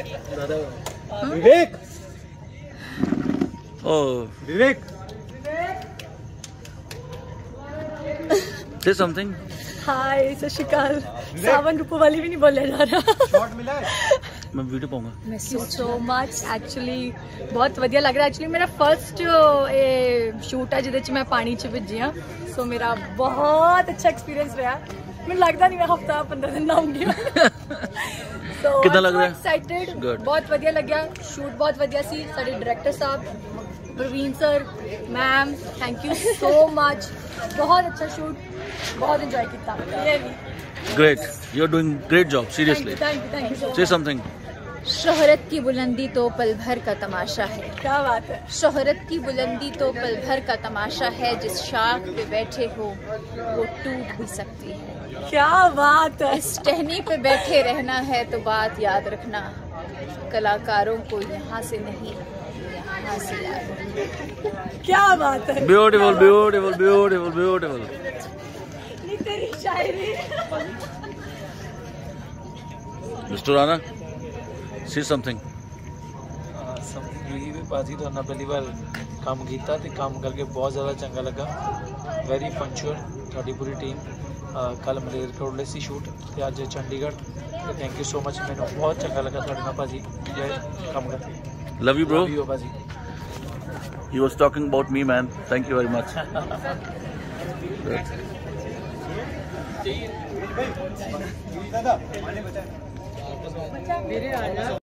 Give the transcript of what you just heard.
विवेक, Oh, विवेक, say something. हाय सत श्री अकाल। सावन रूपोवाली भी नहीं बोला जा रहा। शॉट मिला है? मैं वीडियो पाऊंगा। Thank you so much। Actually बहुत ਵਧੀਆ ਲੱਗ ਰਿਹਾ। एक्चुअली मेरा फर्स्ट शूट है जिहदे च मैं पानी च भिजी हाँ। सो मेरा बहुत अच्छा एक्सपीरियंस रहा। मैंने लगता नहीं मैं हफ्ता 15 दिन नहाऊंगी। So कितना लग रहा है? Excited, Good। बहुत ਵਧੀਆ ਲੱਗਿਆ। शूट बहुत ਵਧੀਆ सी। साडे डायरेक्टर साहब Praveen sir, ma'am, thank you so much. बहुत अच्छा शूट, बहुत एंजॉय किया। Great. You're doing great job. Seriously. Thank you. Say something. शोहरत की बुलंदी तो पल भर का तमाशा है। क्या बात है। शोहरत की बुलंदी तो पल भर का तमाशा है। जिस शाख पे बैठे हो वो टूट भी सकती है। क्या बात है। इस टहनी पे बैठे रहना है तो बात याद रखना, कलाकारों को यहाँ से नहीं यहाँ से याद रखना। क्या बात है। Beautiful, beautiful, beautiful, beautiful. नहीं तेरी शायरी। Mr. Rana, say something. Something यही भी पाजी तो ना पहली बार काम किया ते काम करके बहुत ज़्यादा चंगा लगा। वेरी पंचुअल थोड़ी पूरी टीम। कल मलेरकोटले सी शूट ते अज Chandigarh. Thank you so much, मैंने बहुत चंगा लगा थोड़े ना भाजी काम करके। Love you, bro. Love you, भाजी। He was talking about me, man. Thank you very much. Good. दादा